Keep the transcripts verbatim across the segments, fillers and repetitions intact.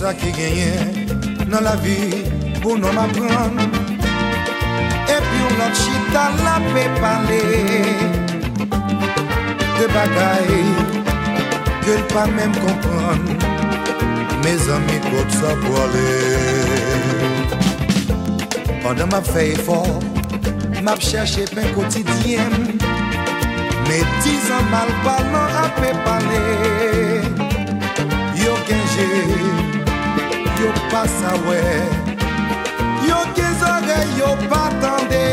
ça qui gagne dans la vie pour nous m'apprendre. Et puis on l'autre chita la peut parler de bagaille que le pas même comprendre. Mes amis côte ça pour aller. Pendant ma fait effort, m'a cherché pain quotidien. Mais dix ans mal parlant à peu parler. Yo kenje, yo pas ça ouais. Yo quinze oreilles, yo pas tendé.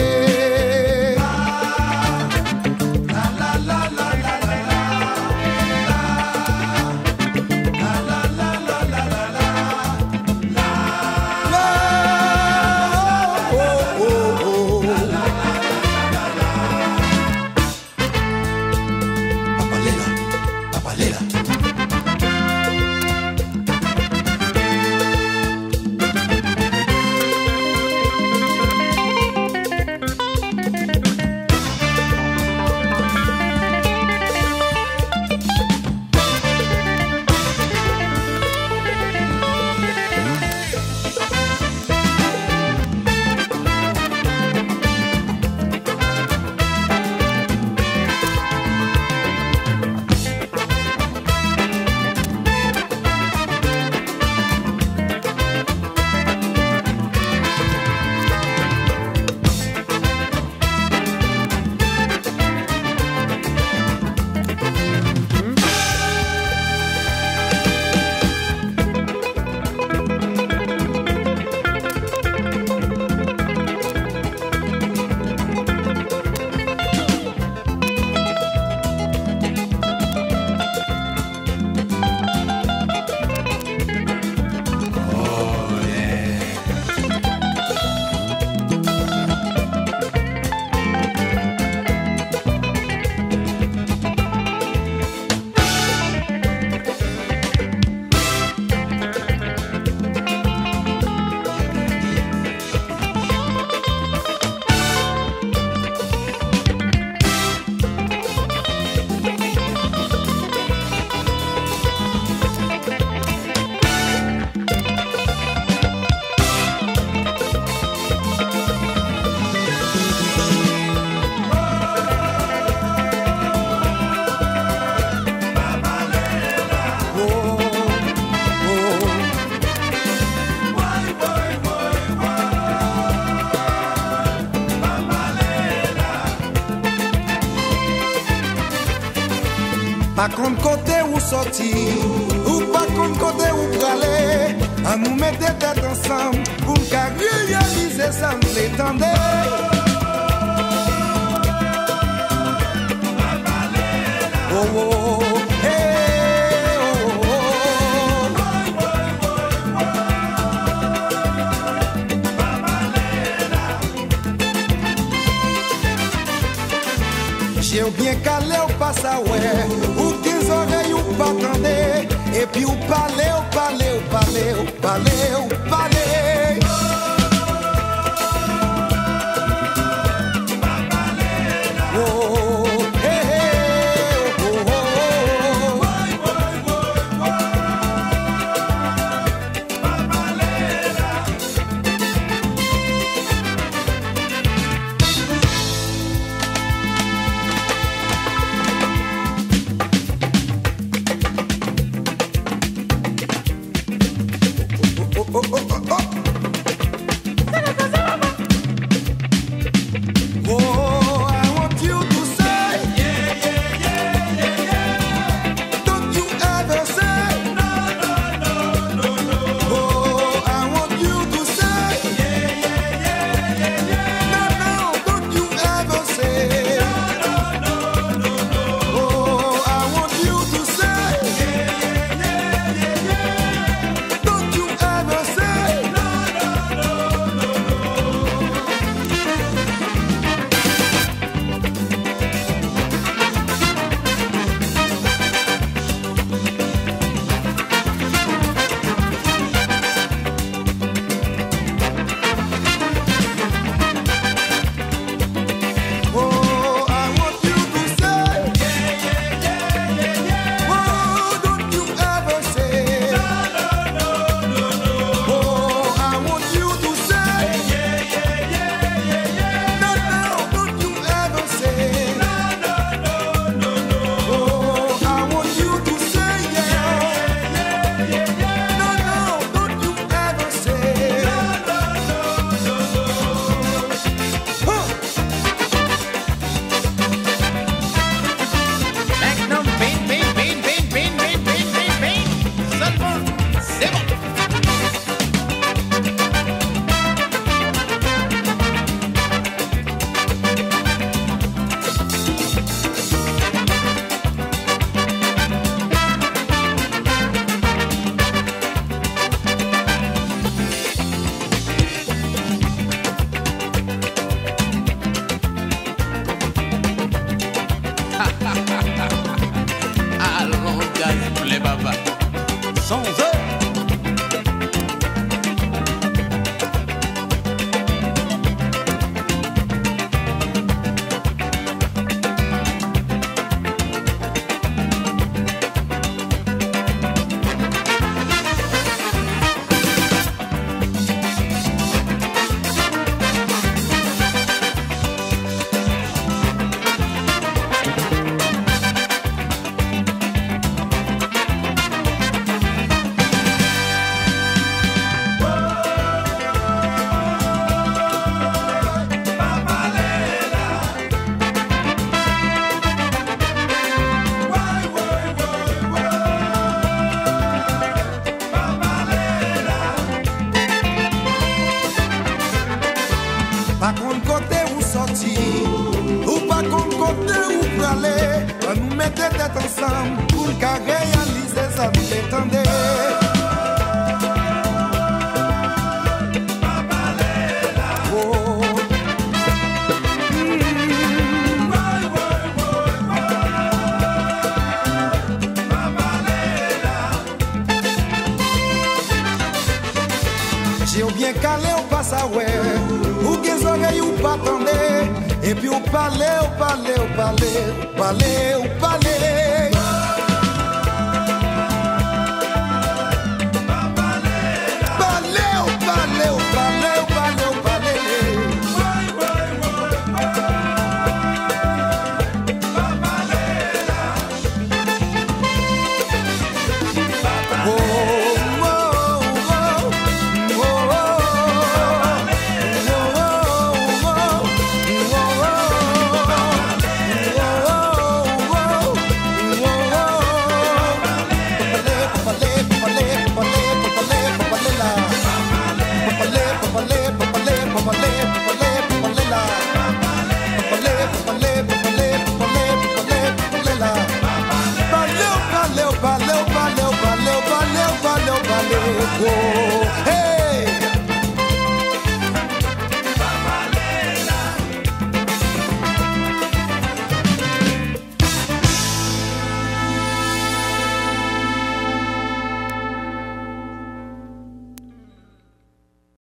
Pas contre côté où sortir, ou pas contre côté où praler. À nous mettre tête ensemble pour qu'à réaliser ça nous l'étendait. Oh oh oh, hey, oh oh oh. J'ai bien calé au passe à ouais. Oreilles ou pas tendez, et puis ou parler, ou parler, ou parler, ou parler, ou parler. Oh, hey, hey, oh, oh, oh. Oh, oh, oh, oh. mettez tête ensemble pour qu'à réaliser ça nous l'étendez. Ou bien calé ou pas ça ouais, ou bien oreilles ou pas tendez, et puis ou parler, ou parler, ou parler, ou parler, ou parler. Parler, ou parler, ou parler, ou parler, ou parler. Valeu, valeu, valeu, valeu, valeu, valeu, valeu.